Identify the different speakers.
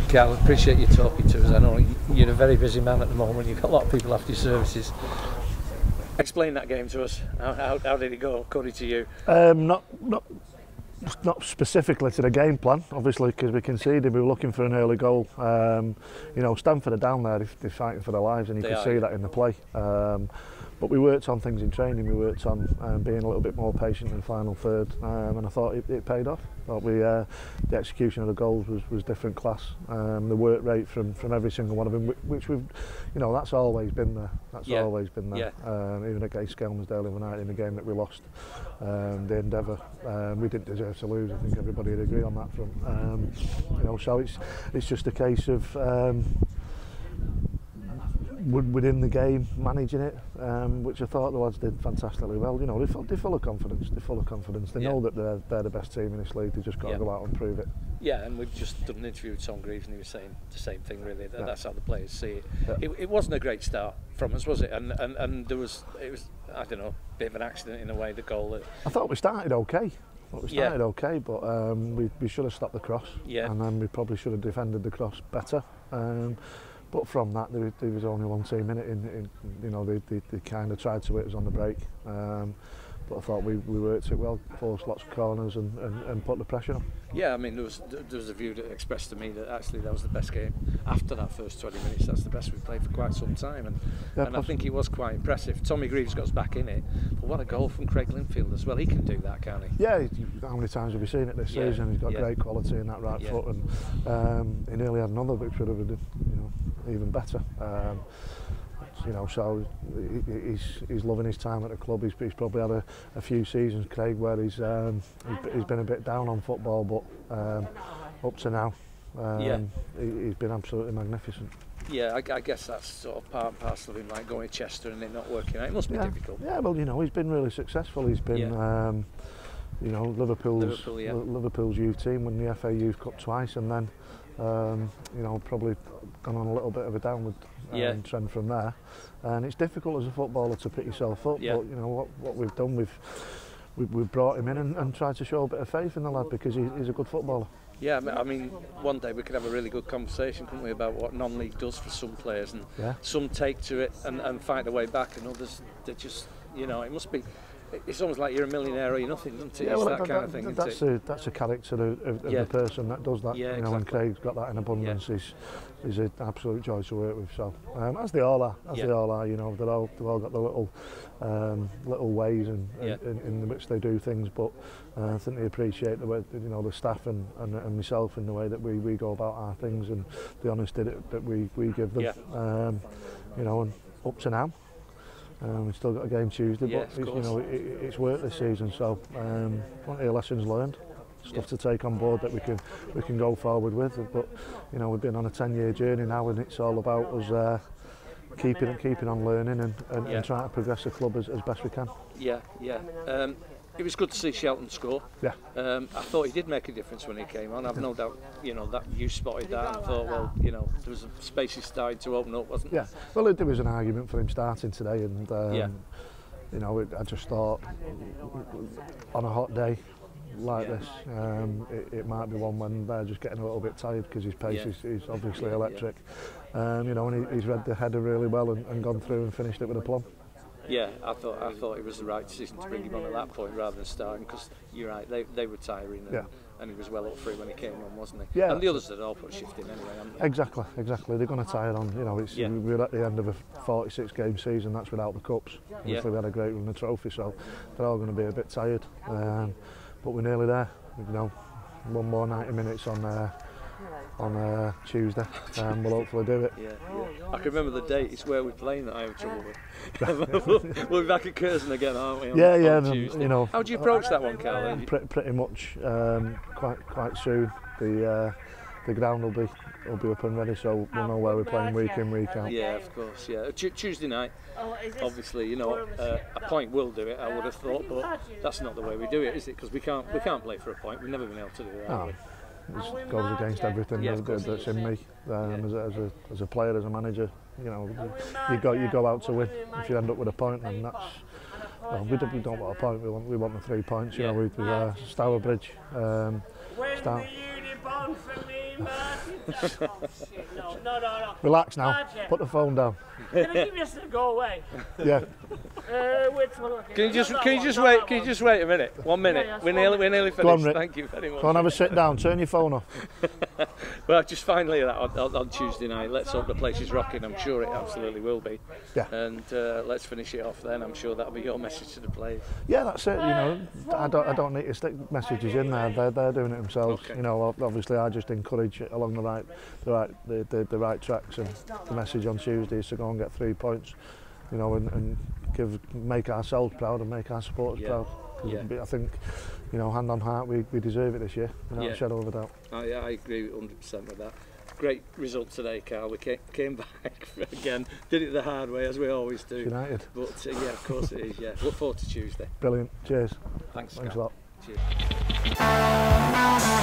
Speaker 1: Carl, appreciate you talking to us. I know you're a very busy man at the moment. You've got a lot of people after your services. Explain that game to us. How did it go, according to you?
Speaker 2: Not specifically to the game plan, obviously, because we conceded. We were looking for an early goal. You know, Stanford are down there, they're fighting for their lives, and you can see that in the play. But we worked on things in training. We worked on being a little bit more patient in the final third, and I thought it paid off. I thought the execution of the goals was different class. The work rate from every single one of them, which we've, you know, that's always been there. That's always been there. Even against Skelmersdale overnight in the game that we lost, the endeavour. We didn't deserve to lose. I think everybody would agree on that front. You know, so it's just a case of within the game, managing it, which I thought the lads did fantastically well. You know, they're full of confidence. They're full of confidence. They know that they're the best team in this league. They just got to go out and prove it.
Speaker 1: Yeah, and we've just done an interview with Tom Greaves, and he was saying the same thing. Really, that's how the players see it. It wasn't a great start from us, was it? And it was I don't know, a bit of an accident in a way. The goal.
Speaker 2: I thought we started okay. Okay, but we should have stopped the cross, and then we probably should have defended the cross better. But from that, there was only one team in it. You know, they kind of tried to hit us on the break. But I thought we worked it well, forced lots of corners and put the pressure on.
Speaker 1: Yeah, I mean, there was a view that expressed to me that actually that was the best game. After that first 20 minutes, that's the best we've played for quite some time. And I think he was quite impressive. Tommy Greaves got us back in it. But what a goal from Craig Linfield as well. He can do that, can't he?
Speaker 2: Yeah, how many times have we seen it this season? He's got great quality in that right foot. And he nearly had another which would have been, you know, even better. You know, so he's loving his time at the club. He's probably had a few seasons, Craig, where he's been a bit down on football, but up to now, he's been absolutely magnificent.
Speaker 1: Yeah, I guess that's sort of part and parcel of him, like going to Chester and it not working out. It must be difficult.
Speaker 2: Yeah, well, you know, he's been really successful. He's been, you know, Liverpool's youth team, won the FA Youth Cup twice, and then, you know, probably gone on a little bit of a downward trend from there. And it's difficult as a footballer to pick yourself up, but you know what we've done, we've brought him in and tried to show a bit of faith in the lad, because he's a good footballer.
Speaker 1: Yeah, I mean, one day we could have a really good conversation, couldn't we, about what non-league does for some players, and some take to it and fight their way back, and others, they just, you know, it must be. It's almost like you're a millionaire or you're nothing, isn't it? Yeah, well, that kind of thing.
Speaker 2: That's a character of the person that does that.
Speaker 1: Yeah,
Speaker 2: you know, and Craig's got that in abundance. He's an absolute joy to work with. So as they all are, they all are. You know, they've all got the little ways in which they do things. But I think they appreciate the way, you know, the staff and myself in the way that we go about our things, and the honesty that we give them. You know, and up to now. We've still got a game Tuesday, but you know, it's worked this season, so plenty of lessons learned, stuff to take on board that we can go forward with. But you know, we've been on a 10-year journey now, and it's all about us keeping on learning and trying to progress the club as best we can. It was good to see Shelton score. I thought he did make a difference when he came on. I've no doubt, you know, that you spotted that and thought, well, you know, there was a space he started to open up, wasn't there? Yeah, well, there was an argument for him starting today, and you know, I just thought on a hot day like this, it might be one when they're just getting a little bit tired, because his pace is obviously electric. You know, and he's read the header really well and gone through and finished it with a plum.
Speaker 1: Yeah, I thought it was the right decision to bring him on at that point rather than starting, because you're right, they were tiring, and he was well up for it when he came on, wasn't he? Yeah. And the others had all put a shift in anyway, haven't they? Exactly.
Speaker 2: They're going to tire on. You know, we're at the end of a 46-game season. That's without the cups. Obviously, we had a great run of trophy, so they're all going to be a bit tired. But we're nearly there. You know, one more 90 minutes on Tuesday, and we'll hopefully do it.
Speaker 1: I can remember the date. It's where we're playing that I have trouble with. We'll be back at Curzon again, aren't we? On Tuesday.
Speaker 2: You know,
Speaker 1: how do you approach that one, Carl?
Speaker 2: Pretty much quite soon. The ground will be up and ready, so we'll know where we're playing week in, week out.
Speaker 1: Yeah, of course. Yeah, Tuesday night. Obviously, you know, a point will do it, I would have thought, but that's not the way we do it, is it? Because we can't play for a point. We've never been able to do that.
Speaker 2: It goes against everything that's in me as a player, as a manager. You know, you go out to win. If you end up with a point, then that's, well, we don't want a point. We want the 3 points. You know, with Stourbridge.
Speaker 3: No.
Speaker 2: Relax now. Put the phone down.
Speaker 3: Can I give you to go away?
Speaker 2: Yeah.
Speaker 3: Which one?
Speaker 1: Can you just wait a minute? 1 minute.
Speaker 3: Yeah,
Speaker 1: we're nearly finished.
Speaker 2: On, Rick.
Speaker 1: Thank you very much.
Speaker 2: Go on, have a sit down. Turn your phone off.
Speaker 1: Well, just finally that on Tuesday night. Let's hope the place is rocking. I'm sure it absolutely will be.
Speaker 2: Yeah.
Speaker 1: And let's finish it off then. I'm sure that'll be your message to the players.
Speaker 2: Yeah, that's it. You know, I don't need to stick messages in there. They're doing it themselves.
Speaker 1: Okay.
Speaker 2: You know, obviously I just encourage it along the right tracks, and the message on Tuesday is to go and get 3 points. You know, and make ourselves proud and make our supporters proud. Yeah. I think, you know, hand on heart, we deserve it this year, without a shadow of a doubt.
Speaker 1: Yeah, I agree 100% with that. Great result today, Carl. We came back again, did it the hard way as we always do.
Speaker 2: United.
Speaker 1: But yeah, of course it is. Yeah, look forward to Tuesday.
Speaker 2: Brilliant. Cheers.
Speaker 1: Thanks
Speaker 2: a
Speaker 1: lot.
Speaker 2: Cheers.